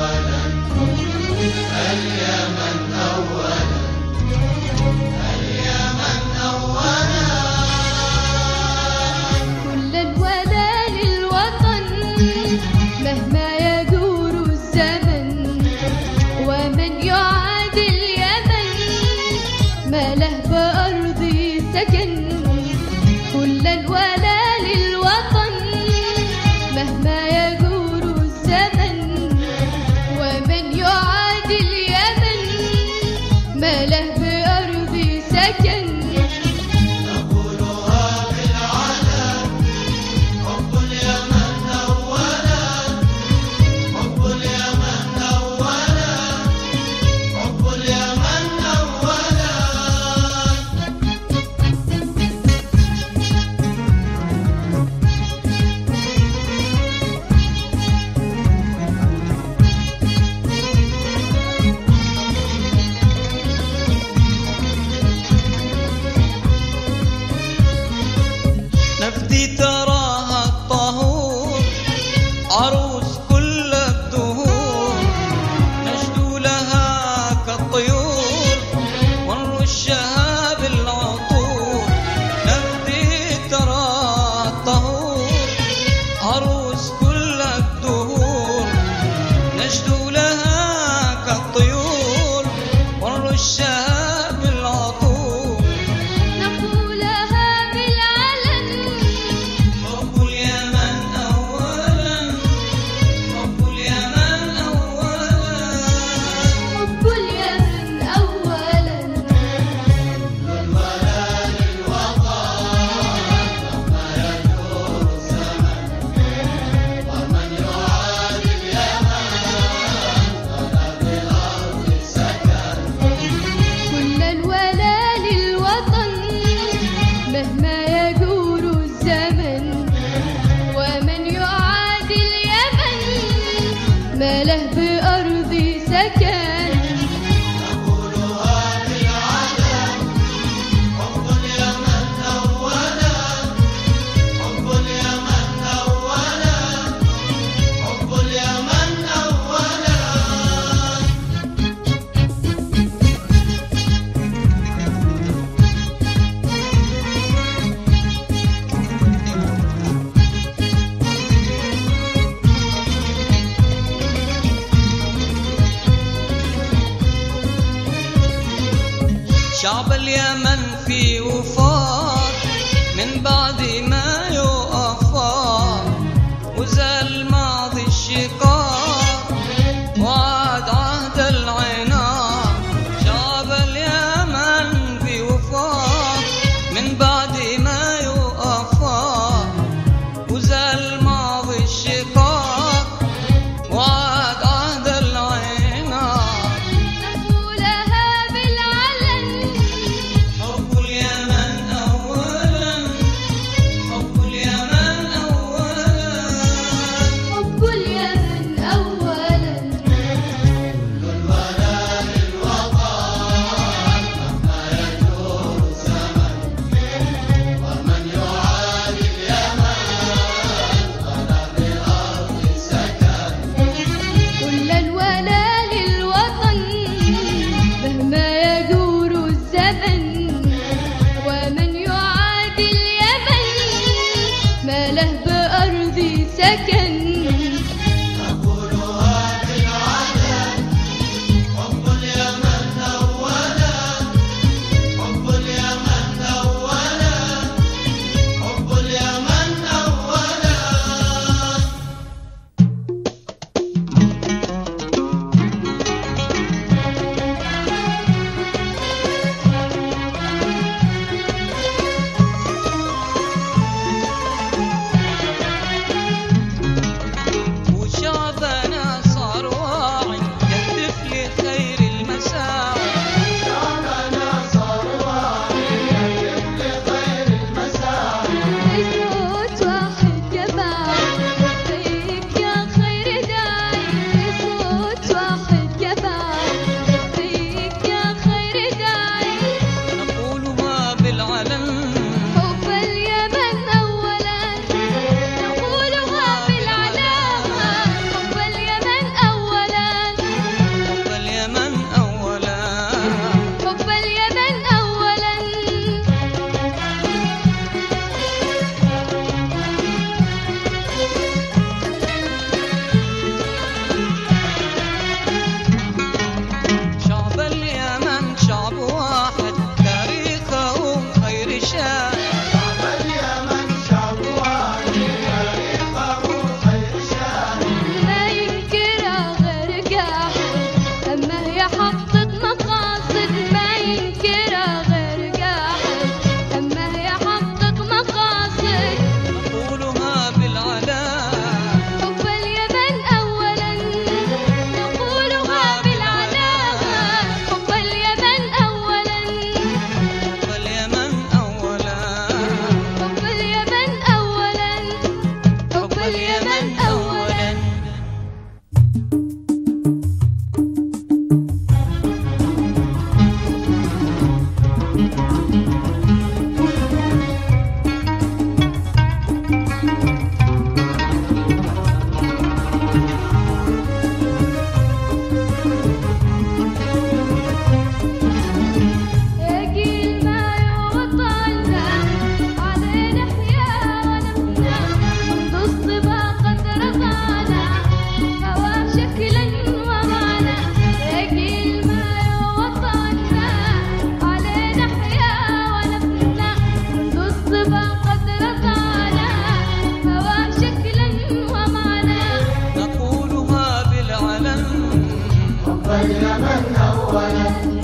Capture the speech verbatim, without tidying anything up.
أولا، اليمن أولا، اليمن أولا. كل الولا للوطن مهما يدور الزمن، ومن يعادي اليمن ما له بأرضي سكن. كل الولا للوطن مهما يدور الزمن، ومن يعادي اليمن ما له بأرضي سكن. نقولها بالعلن، حب اليمن أولا، حب اليمن أولا، حب اليمن أولا. نفدي تراها الطهور، عروس كل الدهور، نشدو لها كالطيور، ونرشها بالعطور. نفدي تراها الطهور، عروس كل الدهور، نشدو لها كالطيور، ونرشها بالعطور. نقولها بالعلن، حب اليمن أولا، حب اليمن أولا، حب اليمن أولا. الولا للوطن مهما يدور الزمن، ومن يعادي اليمن فلا بالأرض سكن. كل الولا للوطن مهما يدور الزمن، ومن يعادي اليمن ما له بأرضي سكن. نقولها بالعلن، حب اليمن أولا، حب اليمن أولا، حب اليمن أولا. شعب اليمن في وفاق من بعد ما يؤفاق، وزال الماضي الشقاق وعاد عهد العناق. شعب اليمن في وفاق من بعد ما يؤفاق، وزال الماضي الشقاق وعاد عهد العناق. نقولها بالعلن، حب اليمن أولا، اليمن أولا